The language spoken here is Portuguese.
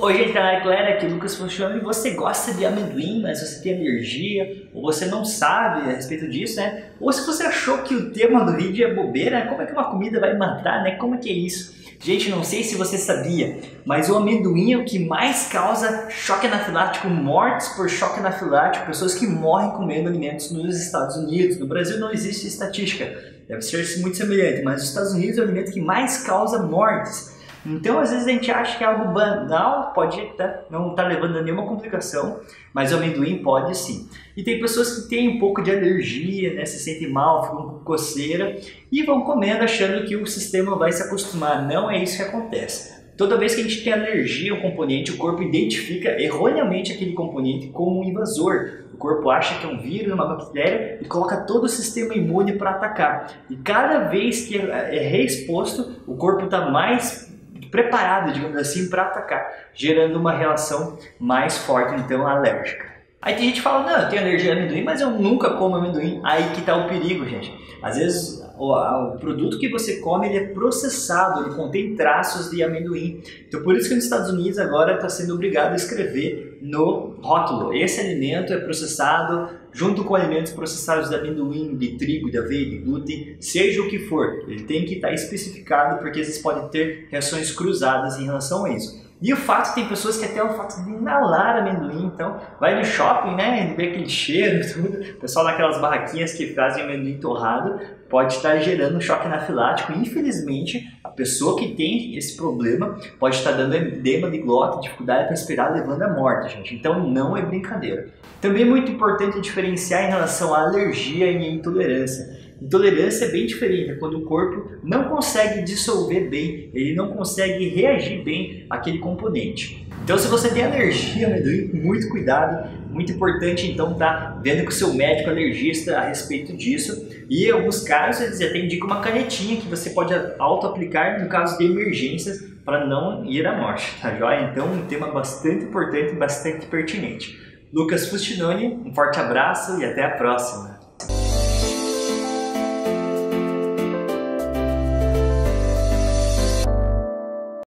Oi gente, canal é Claire, aqui Lucas Funcionando. E você gosta de amendoim, mas você tem alergia, ou você não sabe a respeito disso, né? Ou se você achou que o tema do vídeo é bobeira, como é que uma comida vai matar, né? Como é que é isso? Gente, não sei se você sabia, mas o amendoim é o que mais causa choque anafilático, mortes por choque anafilático, pessoas que morrem comendo alimentos nos Estados Unidos. No Brasil não existe estatística, deve ser muito semelhante, mas os Estados Unidos é o alimento que mais causa mortes. Então, às vezes a gente acha que é algo banal, pode não estar levando a nenhuma complicação, mas o amendoim pode sim. E tem pessoas que têm um pouco de alergia, né, se sentem mal, ficam com coceira e vão comendo achando que o sistema vai se acostumar. Não é isso que acontece. Toda vez que a gente tem alergia a um componente, o corpo identifica erroneamente aquele componente como um invasor. O corpo acha que é um vírus, uma bactéria e coloca todo o sistema imune para atacar. E cada vez que é reexposto, o corpo está mais preparado, digamos assim, para atacar, gerando uma reação mais forte, então, alérgica. Aí tem gente que fala, não, eu tenho alergia a amendoim, mas eu nunca como amendoim. Aí que está o perigo, gente. Às vezes o produto que você come ele é processado, ele contém traços de amendoim. Então por isso que nos Estados Unidos agora está sendo obrigado a escrever no rótulo: esse alimento é processado junto com alimentos processados de amendoim, de trigo, de aveia, de glúten, seja o que for. Ele tem que estar especificado porque às vezes pode ter reações cruzadas em relação a isso. E o fato, tem pessoas que até o fato de inalar amendoim, então vai no shopping, né, vê aquele cheiro e tudo, o pessoal daquelas barraquinhas que fazem amendoim torrado, pode estar gerando um choque anafilático. Infelizmente, a pessoa que tem esse problema pode estar dando edema de glota, dificuldade para respirar, levando à morte, gente. Então não é brincadeira. Também é muito importante diferenciar em relação à alergia e à intolerância. Intolerância é bem diferente, é quando o corpo não consegue dissolver bem, ele não consegue reagir bem àquele componente. Então, se você tem alergia ao amendoim, muito cuidado, muito importante então estar vendo com o seu médico alergista a respeito disso. E em alguns casos eles até indicam uma canetinha que você pode auto-aplicar no caso de emergências para não ir à morte, tá joia? Então, um tema bastante importante e bastante pertinente. Lucas Fustinoni, um forte abraço e até a próxima!